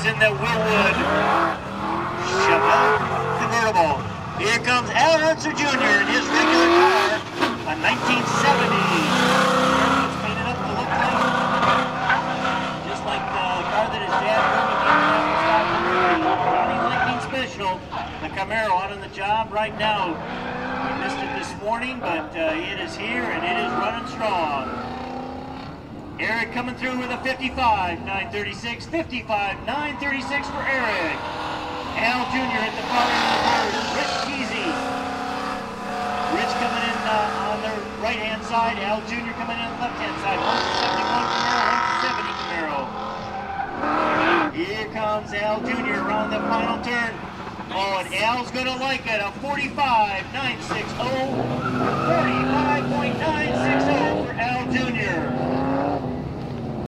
is in the Willwood Chevelle convertible. Here comes Unser Jr. in his regular car, a 1970. It's painted up to look like, just like the car that his dad drove in County Lightning Special. The Camaro out on the job right now. We missed it this morning, but it is here and it is running strong. Eric coming through with a 55-936, 55-936 for Eric. Al Jr. at the far end of the board, Rich Keezy. Rich coming in on the right-hand side, Al Jr. coming in on the left-hand side. 171 Camaro, 170 Camaro. Here comes Al Jr. around the final turn. Oh, and Al's gonna like it, a 45-960, 45.960 for Al Jr.